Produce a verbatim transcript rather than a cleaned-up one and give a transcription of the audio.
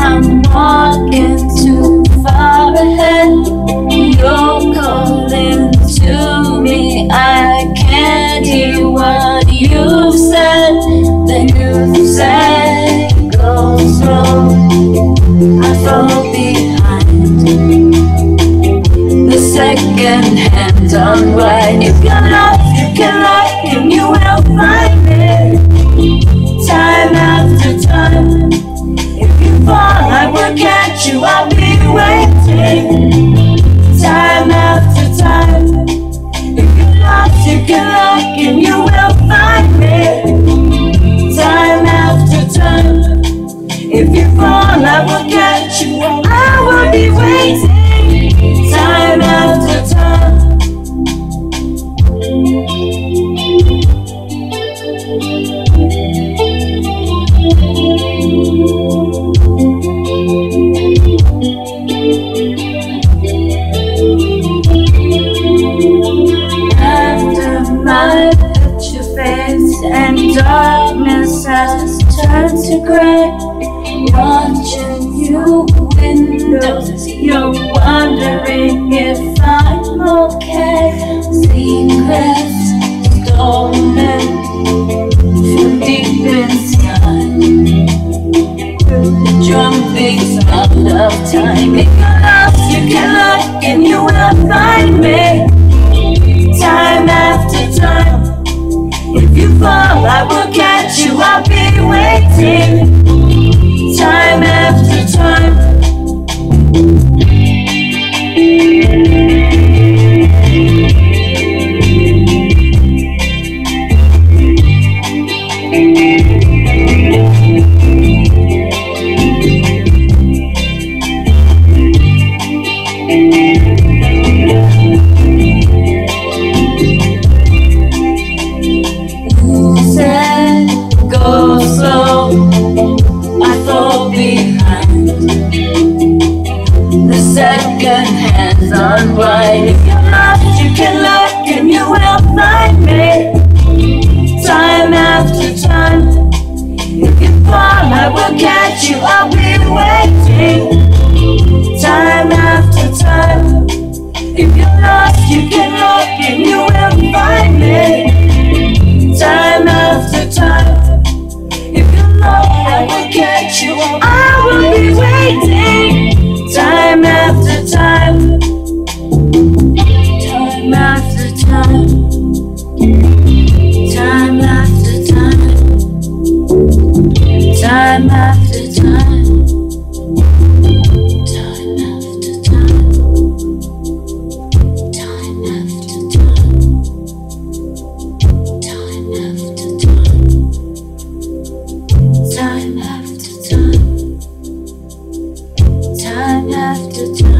I'm walking too far ahead. You're calling to me, I can't hear what you've said. Then you say, go slow, I fall behind. The second hand on right. If you're lost, you can look and you will find me. Time after time. If you fall, I will catch you, I'll be waiting. Time after time. If you're lost, you can look and you will find me. Time after time. If you fall, I will catch you, I will be waiting. Time after time. After my picture fades and darkness has turned to gray, watching you windows as you're wondering if I'm okay. Secrets stolen from deep inside, the drum beats out of time. If you're lost, you can look and you will find me. Time after time. If you fall, I will catch you, I'll be waiting. Time after time. You said go slow, I fall behind. The second hand's on right. If you're lost, you can look and you will find me. Time after time. If you fall, I will catch you, I'll be waiting. Time after time. If you're lost, you can look and you will find me. Time after time. If you're lost, I will catch you, I will be waiting. Time after time. Time after time. Time after time. Time after time. Time after time. Time after time. Time after time. Time after time. Time after time.